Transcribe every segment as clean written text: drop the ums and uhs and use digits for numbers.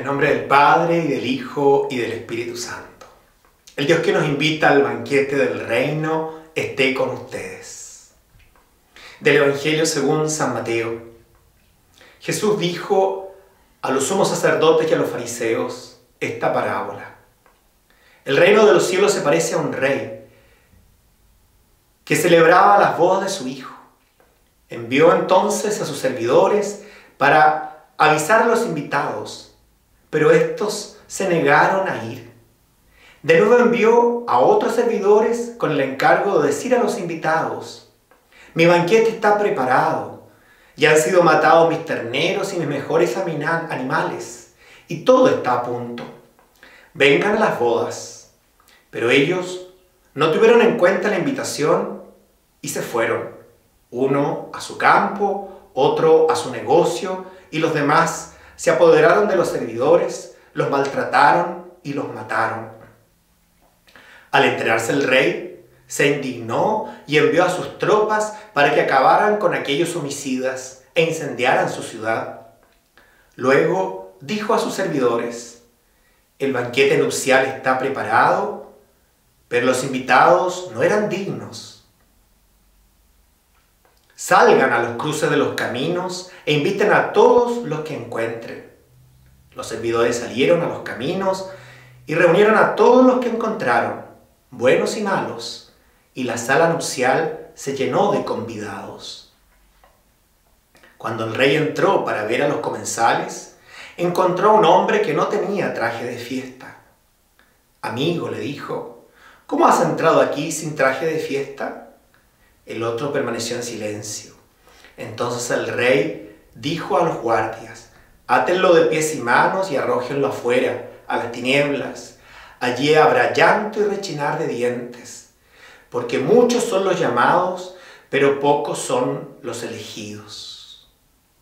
nombre del Padre, y del Hijo, y del Espíritu Santo. El Dios que nos invita al banquete del reino esté con ustedes. Del Evangelio según San Mateo. Jesús dijo a los sumos sacerdotes y a los fariseos esta parábola. El reino de los cielos se parece a un rey que celebraba las bodas de su hijo. Envió entonces a sus servidores para avisar a los invitados, pero estos se negaron a ir. De nuevo envió a otros servidores con el encargo de decir a los invitados: mi banquete está preparado, ya han sido matados mis terneros y mis mejores animales, y todo está a punto. Vengan a las bodas. Pero ellos no tuvieron en cuenta la invitación y se fueron, uno a su campo, otro a su negocio, y los demás se apoderaron de los servidores, los maltrataron y los mataron. Al enterarse el rey, se indignó y envió a sus tropas para que acabaran con aquellos homicidas e incendiaran su ciudad. Luego dijo a sus servidores: el banquete nupcial está preparado, pero los invitados no eran dignos. Salgan a los cruces de los caminos e inviten a todos los que encuentren. Los servidores salieron a los caminos y reunieron a todos los que encontraron, buenos y malos, y la sala nupcial se llenó de convidados. Cuando el rey entró para ver a los comensales, encontró a un hombre que no tenía traje de fiesta. Amigo, le dijo, ¿cómo has entrado aquí sin traje de fiesta? El otro permaneció en silencio. Entonces el rey dijo a los guardias: átenlo de pies y manos y arrójenlo afuera, a las tinieblas. Allí habrá llanto y rechinar de dientes, porque muchos son los llamados, pero pocos son los elegidos.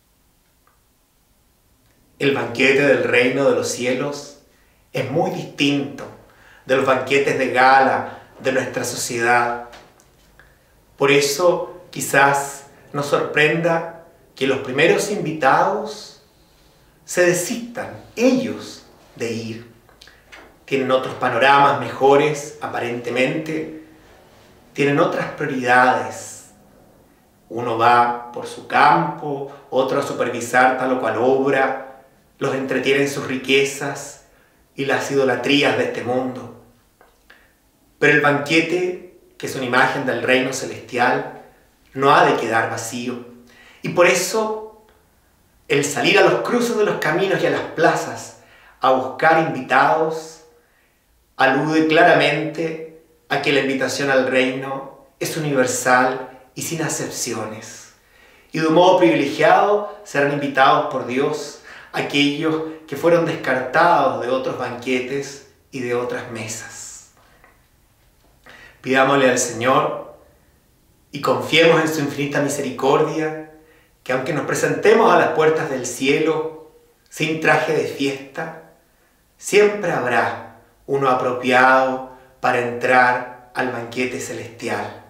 El banquete del reino de los cielos es muy distinto de los banquetes de gala de nuestra sociedad. Por eso quizás nos sorprenda que los primeros invitados se desistan ellos de ir. Tienen otros panoramas mejores, aparentemente. Tienen otras prioridades. Uno va por su campo, otro a supervisar tal o cual obra. Los entretienen sus riquezas y las idolatrías de este mundo. Pero el banquete, que es una imagen del reino celestial, no ha de quedar vacío. Y por eso, el salir a los cruces de los caminos y a las plazas a buscar invitados alude claramente a que la invitación al reino es universal y sin acepciones. Y de un modo privilegiado serán invitados por Dios aquellos que fueron descartados de otros banquetes y de otras mesas. Pidámosle al Señor y confiemos en su infinita misericordia, que aunque nos presentemos a las puertas del cielo sin traje de fiesta, siempre habrá uno apropiado para entrar al banquete celestial.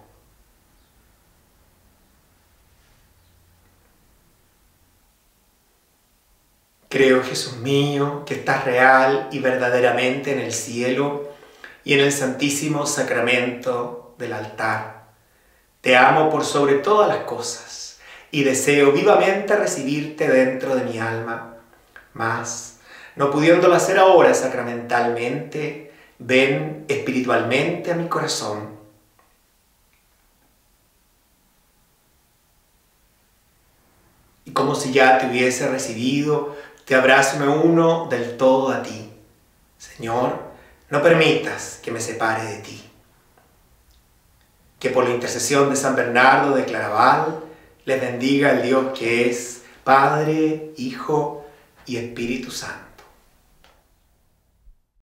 Creo, Jesús mío, que estás real y verdaderamente en el cielo y en el santísimo sacramento del altar. Te amo por sobre todas las cosas y deseo vivamente recibirte dentro de mi alma. Mas, no pudiéndolo hacer ahora sacramentalmente, ven espiritualmente a mi corazón. Y como si ya te hubiese recibido, te abrazo y me uno del todo a ti. Señor, no permitas que me separe de ti. Que por la intercesión de San Bernardo de Claraval les bendiga el Dios que es Padre, Hijo y Espíritu Santo.